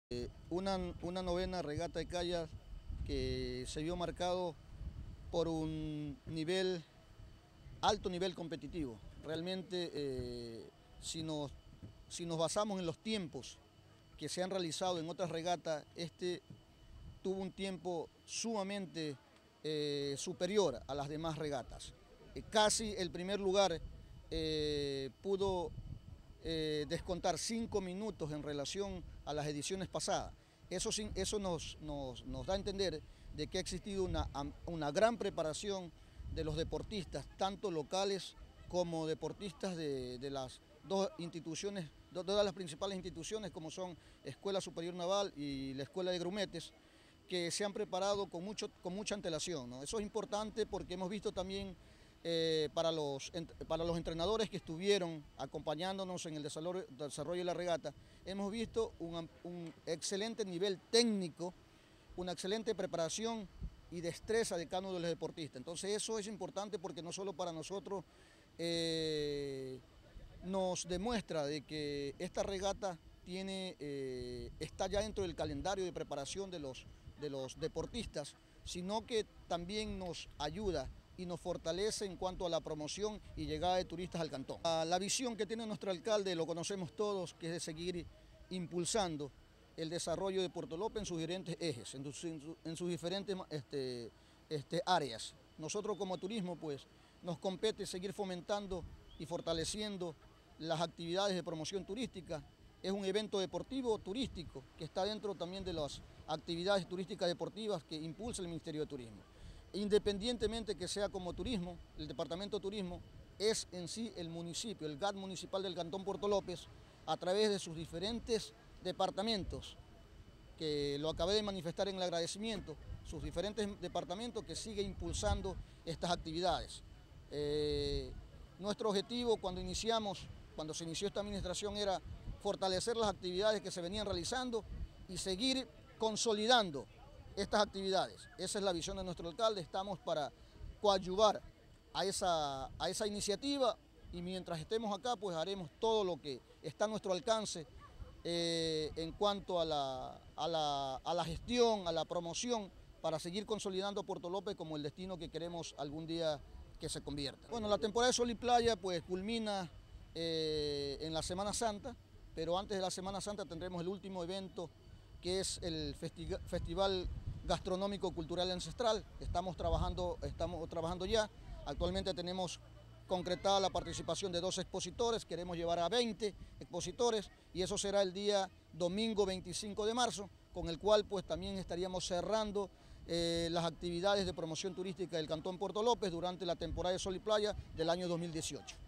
Una novena regata de kayak que se vio marcado por un alto nivel competitivo. Realmente, si nos basamos en los tiempos que se han realizado en otras regatas, este tuvo un tiempo sumamente superior a las demás regatas. Casi el primer lugar pudo descontar 5 minutos en relación a las ediciones pasadas. Eso nos da a entender de que ha existido una gran preparación de los deportistas, tanto locales como deportistas de las dos instituciones, todas las principales instituciones como son Escuela Superior Naval y la Escuela de Grumetes, que se han preparado con mucha antelación, ¿no? Eso es importante porque hemos visto también para los entrenadores que estuvieron acompañándonos en el desarrollo de la regata, hemos visto un excelente nivel técnico, una excelente preparación y destreza de cada uno de los deportistas. Entonces eso es importante porque no solo para nosotros nos demuestra de que esta regata está ya dentro del calendario de preparación de los deportistas, sino que también nos ayuda y nos fortalece en cuanto a la promoción y llegada de turistas al cantón. La visión que tiene nuestro alcalde, lo conocemos todos, que es de seguir impulsando el desarrollo de Puerto López en sus diferentes ejes, en sus diferentes áreas. Nosotros como turismo, pues, nos compete seguir fomentando y fortaleciendo las actividades de promoción turística. Es un evento deportivo turístico que está dentro también de las actividades turísticas deportivas que impulsa el Ministerio de Turismo. Independientemente que sea como turismo, el Departamento de Turismo es en sí el municipio, el GAT municipal del Cantón Puerto López, a través de sus diferentes departamentos, que lo acabé de manifestar en el agradecimiento, sus diferentes departamentos que sigue impulsando estas actividades. Nuestro objetivo cuando se inició esta administración era fortalecer las actividades que se venían realizando y seguir consolidando estas actividades. Esa es la visión de nuestro alcalde, estamos para coadyuvar a esa iniciativa y mientras estemos acá pues haremos todo lo que está a nuestro alcance en cuanto a la gestión, a la promoción, para seguir consolidando Puerto López como el destino que queremos algún día que se convierta. Bueno, la temporada de Sol y Playa pues culmina en la Semana Santa, pero antes de la Semana Santa tendremos el último evento que es el Festival Gastronómico Cultural Ancestral. Estamos trabajando ya, actualmente tenemos concretada la participación de 2 expositores, queremos llevar a 20 expositores y eso será el día domingo 25 de marzo, con el cual pues también estaríamos cerrando las actividades de promoción turística del Cantón Puerto López durante la temporada de Sol y Playa del año 2018.